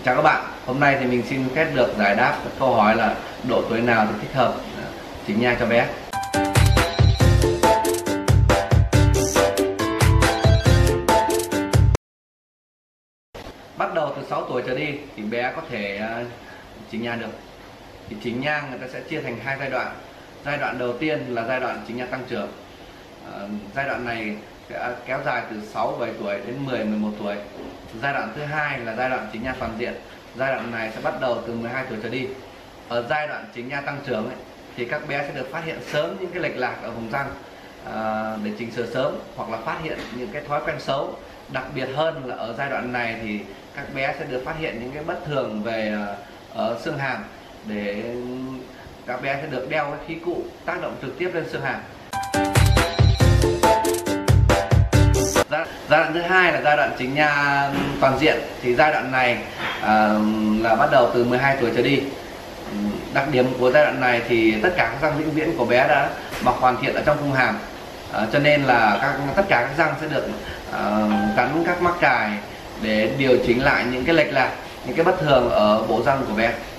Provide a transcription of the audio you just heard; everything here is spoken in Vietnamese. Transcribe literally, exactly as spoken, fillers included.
Chào các bạn, hôm nay thì mình xin phép được giải đáp câu hỏi là độ tuổi nào thì thích hợp chỉnh nha cho bé. Bắt đầu từ sáu tuổi trở đi thì bé có thể chỉnh nha được. Thì chỉnh nha người ta sẽ chia thành hai giai đoạn. Giai đoạn đầu tiên là giai đoạn chỉnh nha tăng trưởng. À, giai đoạn này sẽ kéo dài từ sáu bảy tuổi đến mười mười một tuổi. Giai đoạn thứ hai là giai đoạn chỉnh nha toàn diện. Giai đoạn này sẽ bắt đầu từ mười hai tuổi trở đi. Ở giai đoạn chỉnh nha tăng trưởng ấy, thì các bé sẽ được phát hiện sớm những cái lệch lạc ở vùng răng à, để chỉnh sửa sớm, hoặc là phát hiện những cái thói quen xấu. Đặc biệt hơn là ở giai đoạn này thì các bé sẽ được phát hiện những cái bất thường về ở xương hàm, để các bé sẽ được đeo cái khí cụ tác động trực tiếp lên xương hàm. Giai đoạn thứ hai là giai đoạn chỉnh nha toàn diện. Thì giai đoạn này à, là bắt đầu từ mười hai tuổi trở đi. Đặc điểm của giai đoạn này thì tất cả các răng vĩnh viễn của bé đã mọc hoàn thiện ở trong khung hàm, à, cho nên là các tất cả các răng sẽ được à, gắn các mắc cài để điều chỉnh lại những cái lệch lạc, những cái bất thường ở bộ răng của bé.